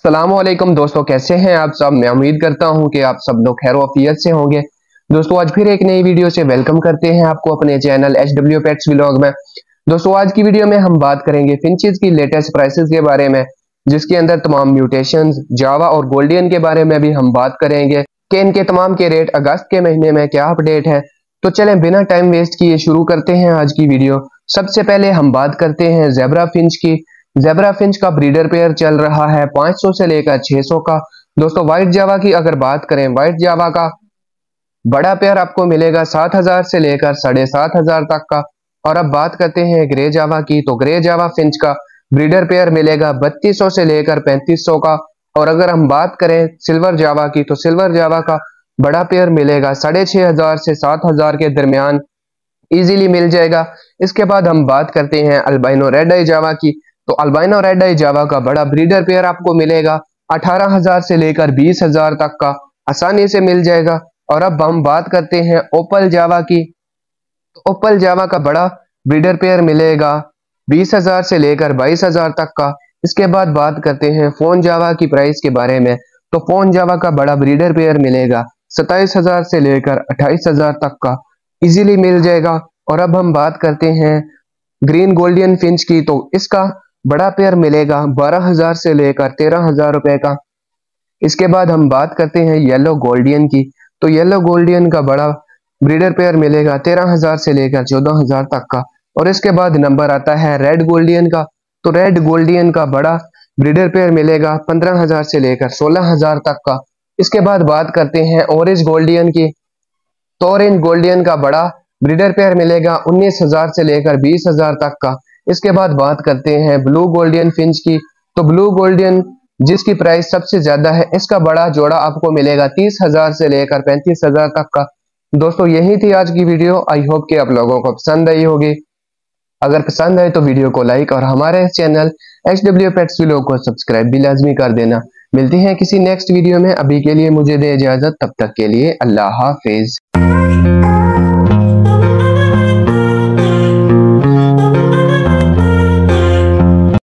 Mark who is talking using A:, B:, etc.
A: सलामुअलैकुम दोस्तों, कैसे हैं आप सब। मैं उम्मीद करता हूं कि आप सब लोग खैर वफियत से होंगे। दोस्तों आज फिर एक नई वीडियो से वेलकम करते हैं आपको अपने चैनल HW Pets व्लॉग में। दोस्तों आज की वीडियो में हम बात करेंगे फिंचेस की लेटेस्ट प्राइसेस के बारे में, जिसके अंदर तमाम म्यूटेशंस, जावा और गोल्डियन के बारे में भी हम बात करेंगे कि इनके तमाम के रेट अगस्त के महीने में क्या अपडेट है। तो चलें बिना टाइम वेस्ट किए शुरू करते हैं आज की वीडियो। सबसे पहले हम बात करते हैं ज़ेब्रा फिंच की। ज़ेब्रा फिंच का ब्रीडर पेयर चल रहा है 500 से लेकर 600 का। दोस्तों व्हाइट जावा की अगर बात करें, व्हाइट जावा का बड़ा पेयर आपको मिलेगा 7000 से लेकर 7500 तक का। और अब बात करते हैं ग्रे जावा की, तो ग्रे जावा फिंच का ब्रीडर पेयर मिलेगा 3200 से लेकर 3500 का। और अगर हम बात करें सिल्वर जावा की, तो सिल्वर जावा का बड़ा पेयर मिलेगा 6500 से 7000 के दरमियान इजीली मिल जाएगा। इसके बाद हम बात करते हैं अल्बाइनो रेड आई जावा की, तो अल्बाइनो रेड आई जावा का बड़ा ब्रीडर पेयर आपको मिलेगा 18000 से लेकर 20000 तक का, आसानी से मिल जाएगा। और अब हम बात करते हैं ओपल जावा की, तो ओपल जावा का बड़ा ब्रीडर पेयर मिलेगा 20000 से लेकर 22000 तक का। इसके बाद बात करते हैं फोन जावा की प्राइस के बारे में, तो फोन जावा का बड़ा ब्रीडर पेयर मिलेगा 27000 से लेकर 28000 तक का, इजीली मिल जाएगा। और अब हम बात करते हैं ग्रीन गोल्डियन फिंच की, तो इसका बड़ा पेयर मिलेगा 12000 से लेकर 13000 रुपए का। इसके बाद हम बात करते हैं येलो गोल्डियन की, तो येलो गोल्डियन का बड़ा ब्रीडर पेयर मिलेगा 13000 से लेकर 14000 तक का। और इसके बाद नंबर आता है रेड गोल्डियन का, तो रेड गोल्डियन का बड़ा ब्रीडर पेयर मिलेगा 15000 से लेकर 16000 तक का। इसके बाद बात करते हैं ऑरेंज गोल्डियन की, तो ऑरेंज गोल्डियन का बड़ा ब्रीडर पेयर मिलेगा 19000 से लेकर 20000 तक का। इसके बाद बात करते हैं ब्लू गोल्डियन फिंच की, तो ब्लू गोल्डियन जिसकी प्राइस सबसे ज्यादा है, इसका बड़ा जोड़ा आपको मिलेगा 30000 से लेकर 35000 तक का। दोस्तों यही थी आज की वीडियो। आई होप कि आप लोगों को पसंद आई होगी। अगर पसंद आए तो वीडियो को लाइक और हमारे चैनल HW Pets व्लॉग को सब्सक्राइब भी लाजमी कर देना। मिलते हैं किसी नेक्स्ट वीडियो में। अभी के लिए मुझे दे इजाजत, तब तक के लिए अल्लाह हाफिज।